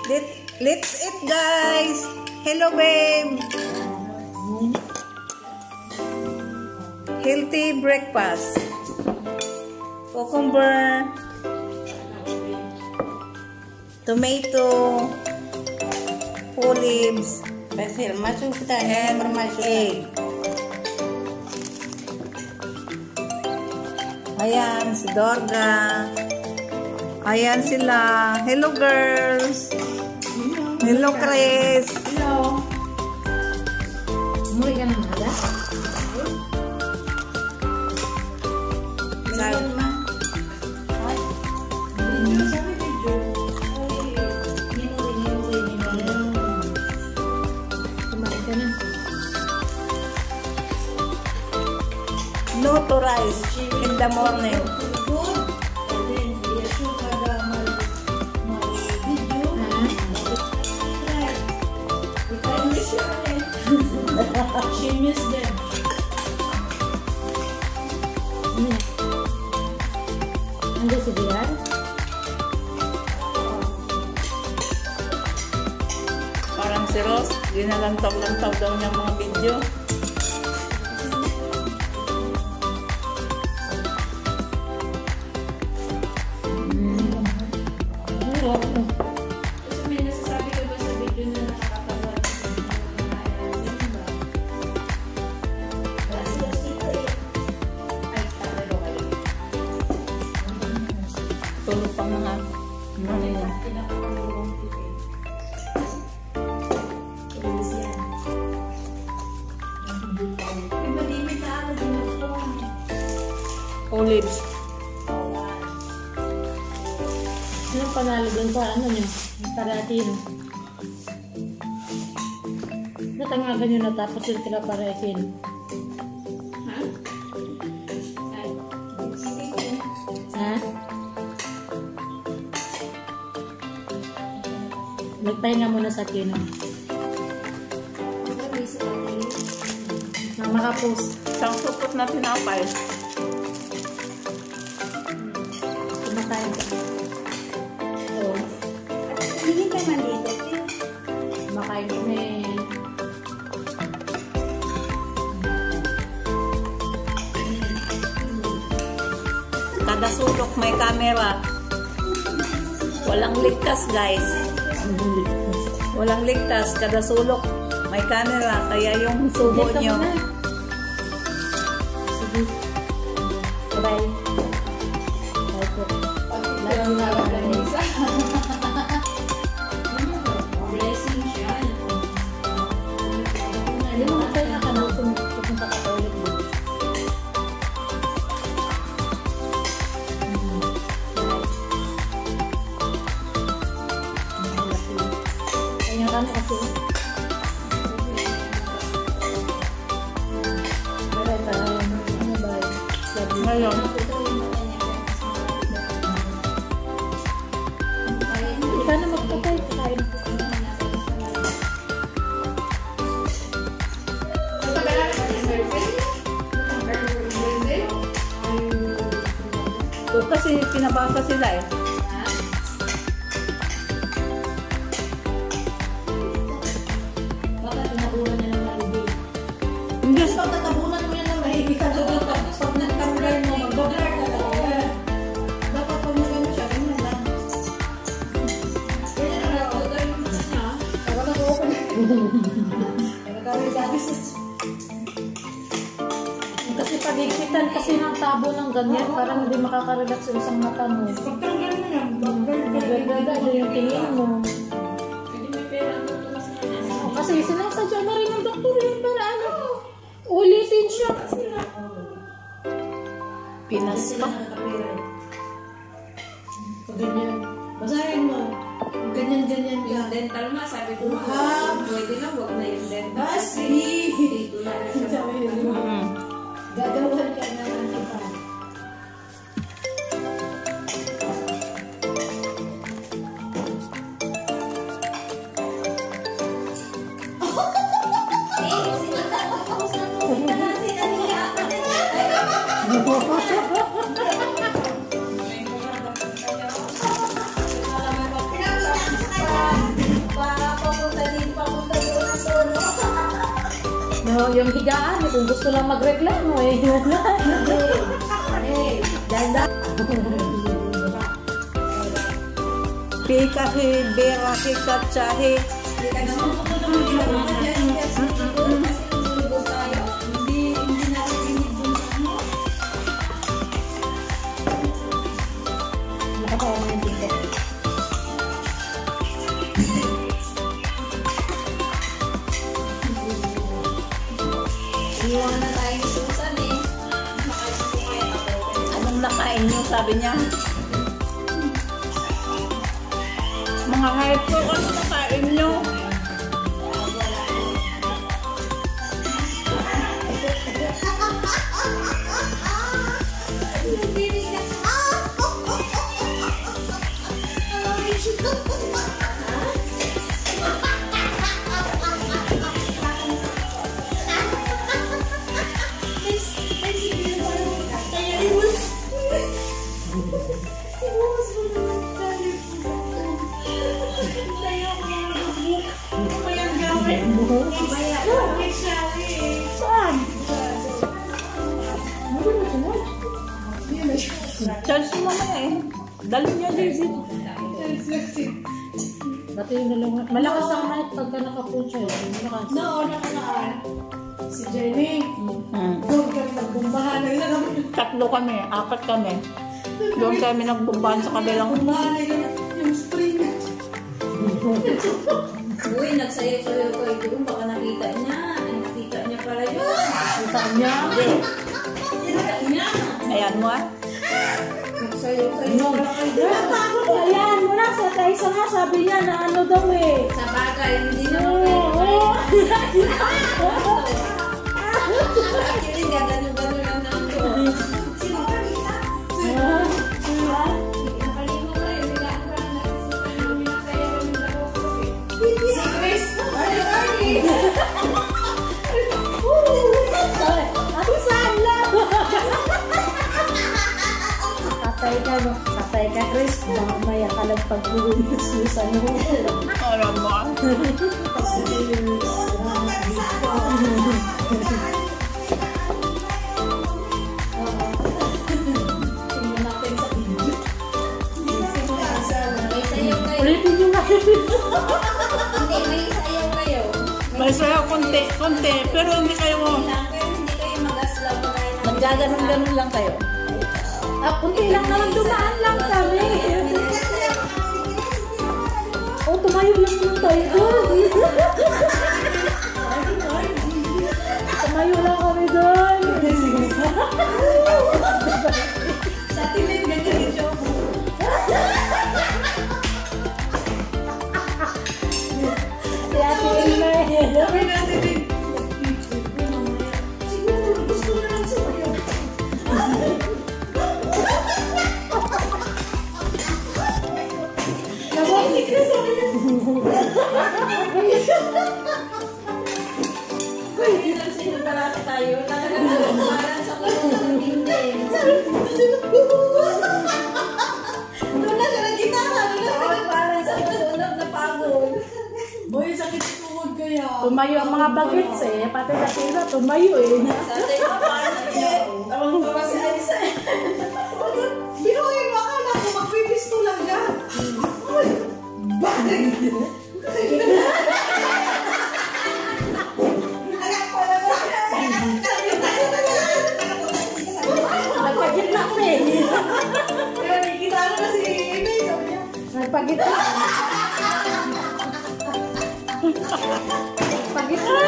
Let's eat, guys. Hello, babe. Healthy breakfast. Cucumber. Tomato. Olives. Basil, masuk kita And egg. Ayan, si Dorga. Ayan sila. Hello, girls. Hello, Chris. Hello. Umuwi ka na nada? Sabi ma. Kumain ka na. No to rice in the morning. She missed them. Anda si Diar? Parang si Ross, ginalantaw-lantaw daw ng mga video. Kasi may nasasabi ka ba sa video na nakakatawa? Ay, tatalo kayo. Tulog pa mga. Ano yun? Pinakamalulong TV. Release yan. Iba di may taano din ako. Olives. Anong panalo dun sa ano niyo? Yung Paratino. Natangagan nyo na tapos yung sila paresin. Ha? Ay, sige. Ha? Nagpahinga muna sa kino. Nang makapos. Isang supot na tinapay. Kumakain ka. Oo. Hindi ka man dito. Kumakain kami. Kada sulok may camera. Walang ligtas, guys. Walang ligtas. Kada sulok may camera. Kaya yung subo Dito nyo. muna. Sige. Bye-bye. Bye po. Lagi na ako lang isa. Blessing siya. Hindi mo matay na ka na pupunta ka sa ulit mo. Kanya ka na kasi. Bye-bye tayo. Bye-bye. Love you. Ngayon. Ikaw na magpatay. Kain. O kasi pinabasa sila eh. Baka tinabunan niya ng malibig. Hindi. Pag tatabunan mo yan ng mahigit ka doon, pag nagtanggal mo, mag-blur ka talaga. Dapat pag nagano siya, ganyan lang. Ganyan lang ako, gawin mo sa niya. Para mag-open. Pero gawin dati sa... Kasi pag-ikitan kasi ng tabo ng ganyan, parang hindi makaka-relax sa isang mata mo. Pagtanggal mo yan, Gaganda yung tingin mo. Hindi may pera ang tutulong sa kanya. Kasi sinasadya na rin ng doktor yun para ano, ulitin siya. Pinas pa. Pag ganyan. Basahin mo. Ganyan-ganyan yung dental ma, sabi ko, pwede na, wag na yung dental. Kasi, dito na rin siya. Gagawan ka na ng iba. yung higaan, kung gusto lang magreklamo eh. Ganda. Pika he, bera he, katsa he. Nakakawa mo yung TikTok. Iwan na tayo ni Susan eh. Anong nakain niyo, sabi niya? Mga hype ko, ano nakain niyo? Saan? Chelsea mamaya eh. Dali niya, Daisy. Dati yung dalawa. Malakas ang mic pagka nakapuncha yun. Malakas. Nakaan. Si Jenny. Doon kami nagbumbahan. Tatlo kami, apat kami. Doon kami nagbumbahan sa kabilang. Yung spring. Uy, nagsayo-sayo ko ito. Baka nakita niya. Ay, nakita niya pala yun. Kita niya. Nakita niya. Ayan mo ah. Nagsayo-sayo pala kayo. Ayan, muna sa isa nga sabi niya na ano daw eh. Sa bagay, hindi naman kayo. Actually, gagano-gano lang naman ko. Sino ka kita? Nakalimutan ko yun. Biglaan ko lang si Chris. Ako saan lang? Tatay ka, Chris. Mamaya ka lang pag-uwinususan mo. Alam mo ah. Tingnan natin sa video. May sayaw kayo. Ulitin nyo nga. Hindi, may sayaw kayo. May sayo konti, konti. Pero hindi kayo Pero hindi kayo mag-aslaw pa kayo. naggaganong-ganon lang kayo. Kunti lang naman dumaan lang kami. O, tumayo lang yung tayo doon. Tumayo lang kami doon. Sa tilim, ganyan yung show mo. Si Ate Ilma. Sabi natin din. Siguro, gusto na lang sumayo. Si Chris, sabi niya. Hindi lang sinubalasa tayo. Talagang nagpaparan sa kulungan hindi. Doon na siya nag-gitara. Doon na siya nagpaparan sa kulungan na pagod. Boy, sakit tuhod kaya. Tumayo ang mga bagets eh. Pati sa tira, tumayo eh. Sa atin pa, paano natin? Tawag mo kasi Alisa. Binuhin mo, akala ko magpipisto lang yan. Uy, bakit? Anak ko na ba? Nagpagitna ko eh. Kaya may gitara na si Amy. Sabi niya, Nagpagitna. Pagitna.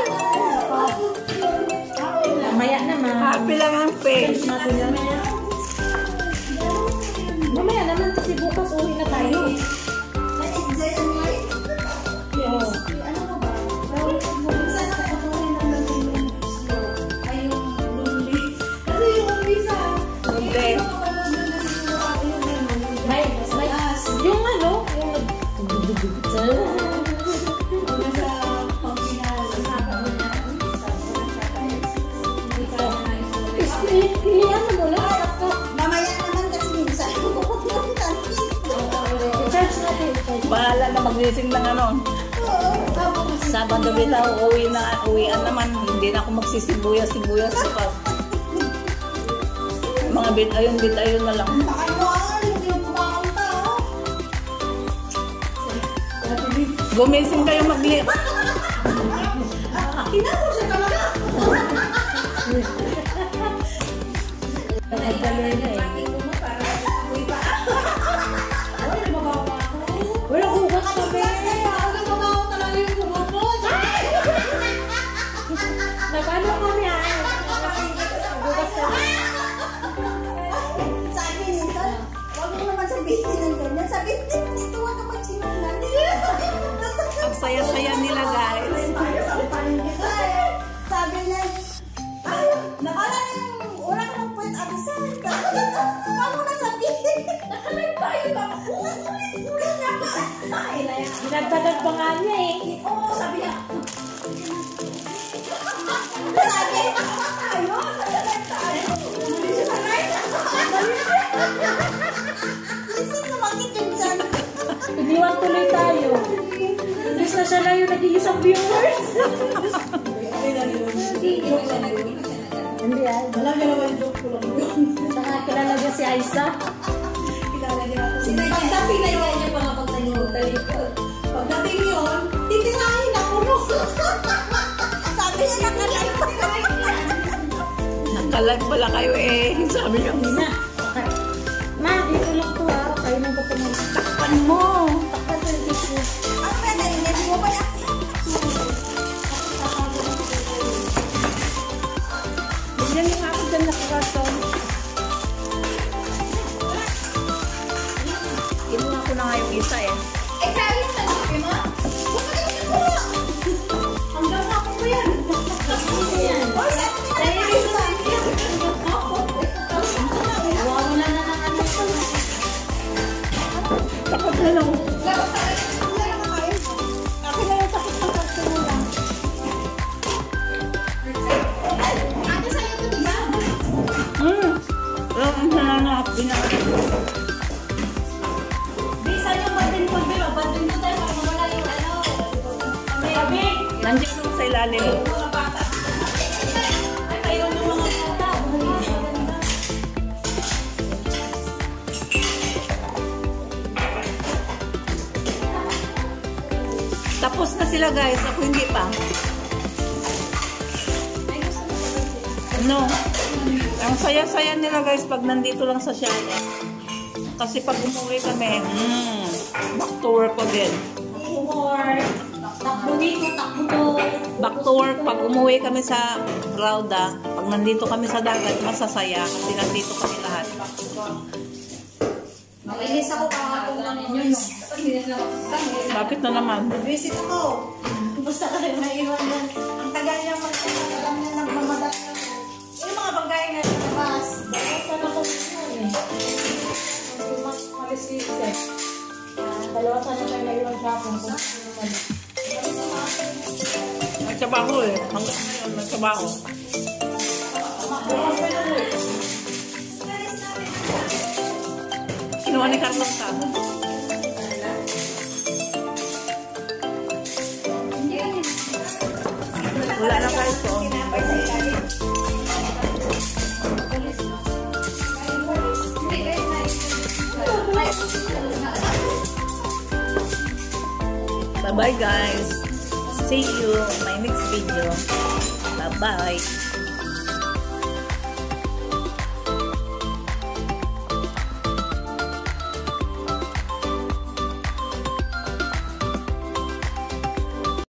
Mamaya naman. Happy lang ang face. Natin yan. Mamaya naman kasi bukas uwi na tayo. na-enjoy ang life. Oo. Ano ka ba? Minsan nakakatuloy naman yung slow. Ay, yung lonely. Kasi yung umpisa, Lonely. May, yung ano, yung Ilihan mo muna. mamaya naman kasi minsan I-charge natin. Bahala na mag-racing ng ano. oo, tapos Sabado bitaw, uwian naman. Hindi na ako magsisibuyas-sibuyas bukas. Mga bitayon na lang. Gumising kayo mag-live. Kinako siya talaga. Wala hugas ka, be. Nagano kami, ay. Hugas ka. Sabi nito, huwag mo naman sabihin ng ganyan. Sabi, dito wag ka magsinungan. Ang saya-saya nila, guys. Sabi niya, ay, nakala niya, wala ka ng point abisan. Paano na sabihin? Nakalagpayo ka. Ulit-ulit niya pa. Nagtagal pa nga niya eh. Oo, sabi niya. Sabi, tayo, nagtagal tayo. Hindi siya sanay. Listen na bakit yung dyan. Iniwan tuloy tayo. Imbis na siya lang yung nag-iisang viewers. Hindi ay. Alam niyo naman joke ko lang yun. Saka kilala niya si Aiza. Kilala niya ako. Pagdating na yun, yung mga pagtalikod. Pagdating yun, titirahin ako no. Sabi niya nakalive. Nakalive pala kayo eh. Sabi niyo, Na. Ma, dito lang to ha. Kayo nang kapunan. takpan mo. Takpan ko yung tissue. Ang pwede, hindi mo ba yan? Bigyan niyo ako dyan na karton. Kinuha ko na nga yung isa eh. Eh, kaya sa sabi mo? Huwag ka naman nakuha. Hanggang ako mo yan. Ayan. O, saan ka na kayo sa akin? Huwag mo na ng ano ko. Takot na lang. Laro ka na. Laro ka kayo. Akin na yung takot ng karton mo lang. Ate, sa'yo to, diba? Ang nananap. Bisa yung badminton, pero badminton tayo para mawala yung ano. Sabi. Nandiyan lang sa ilalim. Mga bata. Ay, mayroon yung mga bata. Tapos na sila guys. Ako hindi pa. No. Ang saya-saya nila guys pag nandito lang sa Shane. Kasi pag umuwi kami, back to work again. Humor. Takbo dito, takbo doon. Back to work pag umuwi kami sa Rauda. Pag nandito kami sa dagat, masasaya. Kasi nandito kami lahat. Makinis ako kahapon ng news. Bakit na naman? Visit ako. Basta ka rin naiwan yan. Ang tagal niya alam niya nagmamadat na. Yung mga bagay na labas. Saan ako yun eh? Hindi malisisi. Dalawa sana tayo naiwan sa akin. Kung sino naman. Nagtrabaho eh. Hanggang ngayon, nagtrabaho. Kinuha ni Carlos ka. Wala na guys ko. Bye-bye guys. See you in my next video. Bye-bye.